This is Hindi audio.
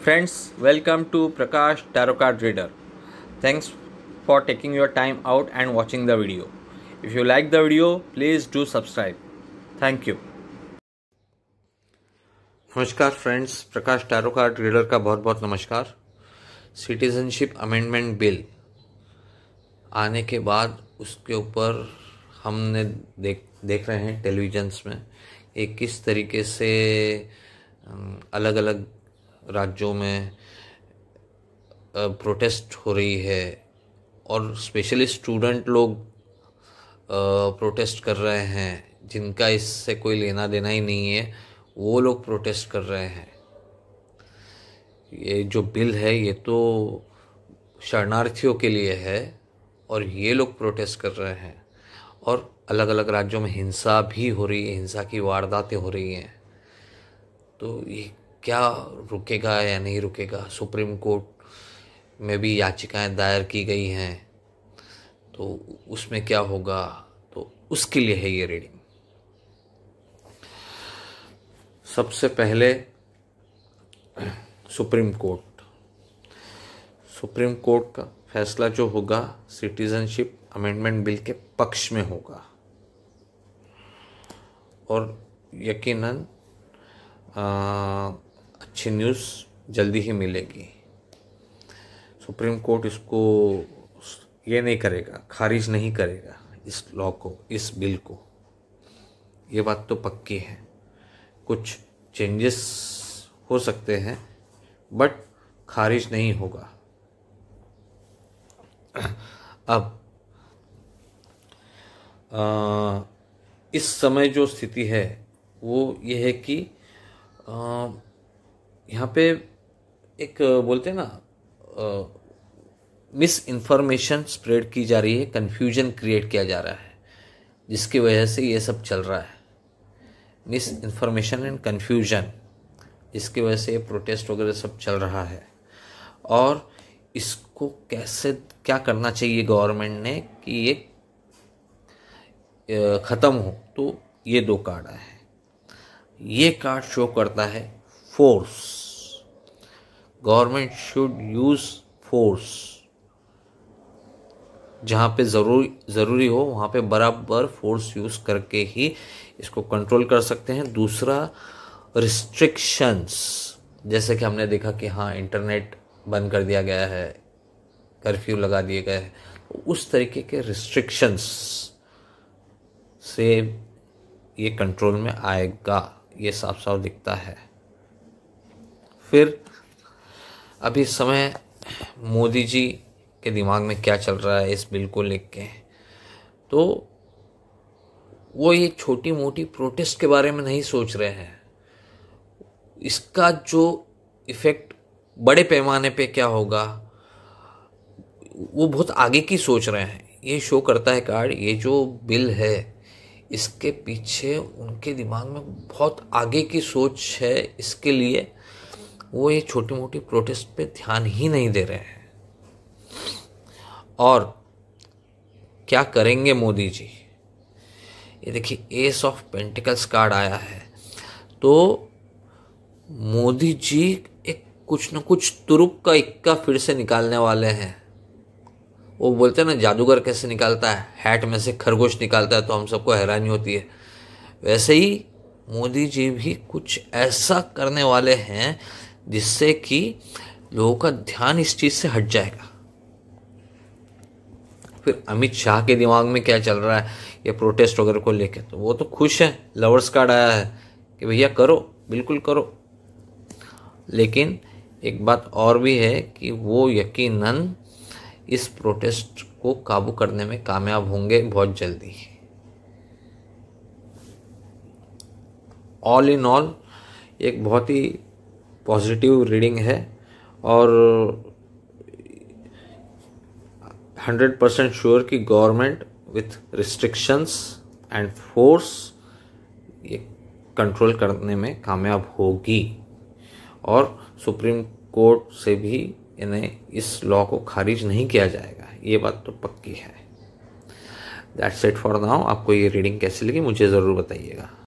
Friends, welcome to Prakash Tarot Card Reader. Thanks for taking your time out and watching the video. If you like the video, please do subscribe. Thank you. नमस्कार friends, Prakash tarot card reader का बहुत बहुत नमस्कार। सिटीजनशिप अमेंडमेंट बिल आने के बाद उसके ऊपर हमने देख रहे हैं टेलीविजन्स में एक किस तरीके से अलग अलग राज्यों में प्रोटेस्ट हो रही है और स्पेशली स्टूडेंट लोग प्रोटेस्ट कर रहे हैं जिनका इससे कोई लेना देना ही नहीं है, वो लोग प्रोटेस्ट कर रहे हैं। ये जो बिल है ये तो शरणार्थियों के लिए है और ये लोग प्रोटेस्ट कर रहे हैं और अलग अलग राज्यों में हिंसा भी हो रही है, हिंसा की वारदातें हो रही हैं। तो ये क्या रुकेगा या नहीं रुकेगा? सुप्रीम कोर्ट में भी याचिकाएं दायर की गई हैं, तो उसमें क्या होगा? तो उसके लिए है ये रीडिंग। सबसे पहले सुप्रीम कोर्ट का फैसला जो होगा सिटीजनशिप अमेंडमेंट बिल के पक्ष में होगा और यकीनन अच्छी न्यूज़ जल्दी ही मिलेगी। सुप्रीम कोर्ट इसको ये नहीं करेगा, खारिज नहीं करेगा इस लॉ को, इस बिल को। ये बात तो पक्की है। कुछ चेंजेस हो सकते हैं बट खारिज नहीं होगा। अब इस समय जो स्थिति है वो ये है कि यहाँ पे एक बोलते हैं ना, मिस इन्फॉर्मेशन स्प्रेड की जा रही है, कन्फ्यूजन क्रिएट किया जा रहा है, जिसकी वजह से ये सब चल रहा है। मिस इन्फॉर्मेशन एंड कन्फ्यूजन, इसकी वजह से ये प्रोटेस्ट वगैरह सब चल रहा है। और इसको कैसे क्या करना चाहिए गवर्नमेंट ने कि ये ख़त्म हो, तो ये दो कार्ड आए हैं। ये कार्ड शो करता है force. Government should use force. जहाँ पे ज़रूरी हो वहाँ पे बराबर फोर्स यूज़ करके ही इसको कंट्रोल कर सकते हैं। दूसरा, रिस्ट्रिक्शंस, जैसे कि हमने देखा कि हाँ इंटरनेट बंद कर दिया गया है, कर्फ्यू लगा दिए गए हैं, तो उस तरीके के रिस्ट्रिक्शंस से ये कंट्रोल में आएगा, ये साफ साफ दिखता है। फिर अभी समय मोदी जी के दिमाग में क्या चल रहा है इस बिल को लेके, तो वो ये छोटी मोटी प्रोटेस्ट के बारे में नहीं सोच रहे हैं। इसका जो इफ़ेक्ट बड़े पैमाने पे क्या होगा वो बहुत आगे की सोच रहे हैं। ये शो करता है कार्ड, ये जो बिल है इसके पीछे उनके दिमाग में बहुत आगे की सोच है। इसके लिए वो ये छोटी मोटी प्रोटेस्ट पे ध्यान ही नहीं दे रहे हैं। और क्या करेंगे मोदी जी? ये देखिए, एस ऑफ पेंटिकल्स कार्ड आया है, तो मोदी जी एक कुछ न कुछ तुरुप का इक्का फिर से निकालने वाले हैं। वो बोलते हैं ना, जादूगर कैसे निकालता है, हैट में से खरगोश निकालता है तो हम सबको हैरानी होती है, वैसे ही मोदी जी भी कुछ ऐसा करने वाले हैं जिससे कि लोगों का ध्यान इस चीज़ से हट जाएगा। फिर अमित शाह के दिमाग में क्या चल रहा है ये प्रोटेस्ट वगैरह को लेके, तो वो तो खुश है। लवर्स कार्ड आया है कि भैया करो, बिल्कुल करो। लेकिन एक बात और भी है कि वो यकीनन इस प्रोटेस्ट को काबू करने में कामयाब होंगे बहुत जल्दी। ऑल इन ऑल एक बहुत ही पॉजिटिव रीडिंग है और 100% श्योर कि government with restrictions and force ये कंट्रोल करने में कामयाब होगी और सुप्रीम कोर्ट से भी इन्हें इस लॉ को खारिज नहीं किया जाएगा। ये बात तो पक्की है। That's it for now. आपको ये रीडिंग कैसी लगी मुझे ज़रूर बताइएगा।